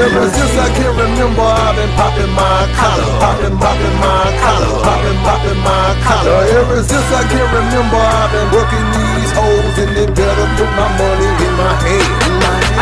Ever since I can remember, I've been popping my collar, popping my collar, popping my collar. Ever since I can remember, I've been working these hoes, and they better put my money in my hand.